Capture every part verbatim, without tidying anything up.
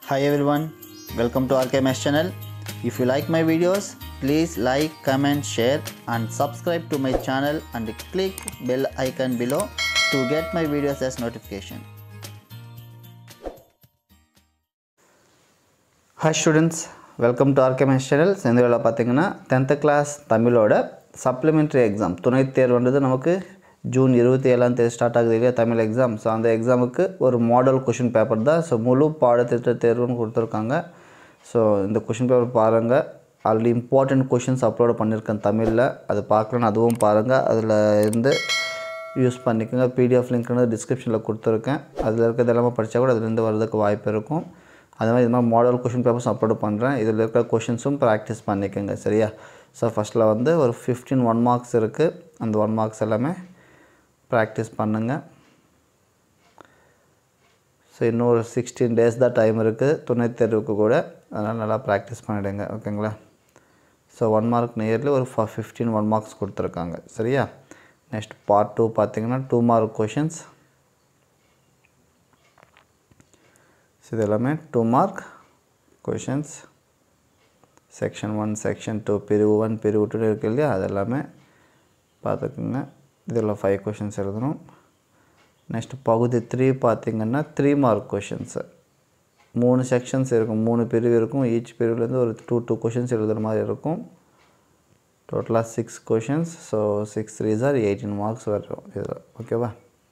Hi everyone, welcome to R K M S channel. If you like my videos, please like, comment, share and subscribe to my channel and click bell icon below to get my videos as notification. Hi students, welcome to R K M S channel. இந்த வீடியோல பாத்தீங்கன்னா tenth class தமிழோட supplementary exam துணைத் தேர்வுன்றது நமக்கு June இருபத்தி ஏழாம் தேதி start ஆகுது இல்லையா தமிழ் எக்ஸாம். ஸோ அந்த எக்ஸாமுக்கு ஒரு மாடல் கொஷின் பேப்பர் தான். ஸோ முழு பாடத்திட்ட தேர்வுன்னு கொடுத்துருக்காங்க. ஸோ இந்த கொஷின் பேப்பர் பாருங்கள். ஆல்ரெடி இம்பார்ட்டண்ட் கொஷின்ஸ் அப்லோட் பண்ணியிருக்கேன் தமிழில். அது பார்க்கலன்னு அதுவும் பாருங்கள். அதில் இருந்து யூஸ் பண்ணிக்கோங்க. பிடிஎஃப் லிங்க் வந்து டிஸ்கிரிப்ஷனில் கொடுத்துருக்கேன். அதில் இருக்கிறது எல்லாமே படித்தா கூட அதுலேருந்து வர்றதுக்கு வாய்ப்பு இருக்கும். அது மாதிரி இது மாதிரி மாடல் கொஷின் பேப்பர்ஸ் அப்லோட் பண்ணுறேன். இதில் இருக்கிற கொஷின்ஸும் ப்ராக்டிஸ் பண்ணிக்கோங்க சரியா. ஸோ ஃபஸ்ட்டில் வந்து ஒரு ஃபிஃப்டீன் ஒன் மார்க்ஸ் இருக்குது. அந்த ஒன் மார்க்ஸ் எல்லாமே ப்ராக்டிஸ் பண்ணுங்கள். ஸோ இன்னும் ஒரு சிக்ஸ்டீன் டேஸ் தான் டைம் இருக்குது துணைத் தேர்வுக்கு கூட. அதனால் நல்லா ப்ராக்டிஸ் பண்ணிவிடுங்க ஓகேங்களா. ஸோ ஒன் மார்க் நியர்லி ஒரு ஃபிஃப்டீன் ஒன் மார்க்ஸ் கொடுத்துருக்காங்க சரியா. நெக்ஸ்ட் பார்ட் டூ பார்த்திங்கன்னா டூ மார்க் கொஷின்ஸ். ஸோ இது எல்லாமே two mark questions. Section one section two பிரிவு ஒன் பிரிவு டூ இருக்குது இல்லையா, அது எல்லாமே பார்த்துக்குங்க. இதில் ஃபைவ் கொஷின்ஸ் எழுதணும். நெக்ஸ்ட் பகுதி த்ரீ பார்த்திங்கன்னா த்ரீ மார்க் கொஷின்ஸு. மூணு செக்ஷன்ஸ் இருக்கும், மூணு பிரிவு இருக்கும். ஈச் பிரிவுலேருந்து ஒரு டூ டூ கொஷின்ஸ் எழுதுகிற மாதிரி இருக்கும். டோட்டலாக six questions. So six three are eighteen marks வரும் இதில் ஓகேவா.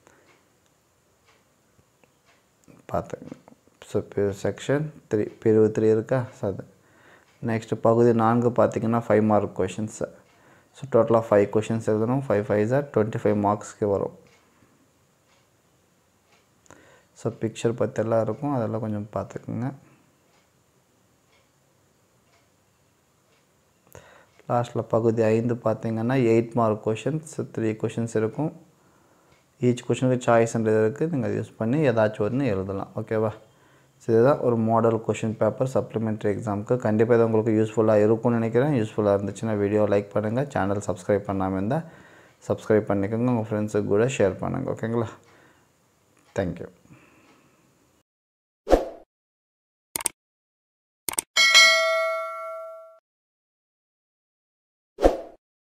பார்த்துங்க. ஸோ செக்ஷன் த்ரீ பிரிவு த்ரீ இருக்கா. ஸோ அது நெக்ஸ்ட்டு பகுதி நான்கு பார்த்திங்கன்னா ஃபைவ் மார்க் கொஷின்ஸு. ஸோ டோட்டலாக ஃபைவ் கொஷின்ஸ் எழுதணும். Five five are twenty five மார்க்ஸ்க்கு வரும். ஸோ பிக்சர் பற்றியெல்லாம் இருக்கும், அதெல்லாம் கொஞ்சம் பார்த்துக்குங்க. லாஸ்ட்டில் பகுதி ஐந்து பார்த்திங்கன்னா eight mark questions. Three questions இருக்கும். ஈச் கொஷினுக்கு சாய்ஸ்ன்றது இருக்குது. நீங்கள் அதை யூஸ் பண்ணி ஏதாச்சும் ஒன்று எழுதலாம் ஓகேவா. ஸோ இதுதான் ஒரு மாடல் கொஷின் பேப்பர் சப்ளிமெண்ட்ரி எக்ஸாமுக்கு. கண்டிப்பாக இது உங்களுக்கு யூஸ்ஃபுல்லாக இருக்கும்னு நினைக்கிறேன். யூஸ்ஃபுல்லாக இருந்துச்சுன்னா வீடியோ லைக் பண்ணுங்கள். சேனல் சப்ஸ்கிரைப் பண்ணாமல் இருந்தால் சப்ஸ்கிரைப் பண்ணிக்கோங்க. உங்கள் ஃப்ரெண்ட்ஸுக்கு கூட ஷேர் பண்ணுங்கள் ஓகேங்களா. தேங்க்யூ.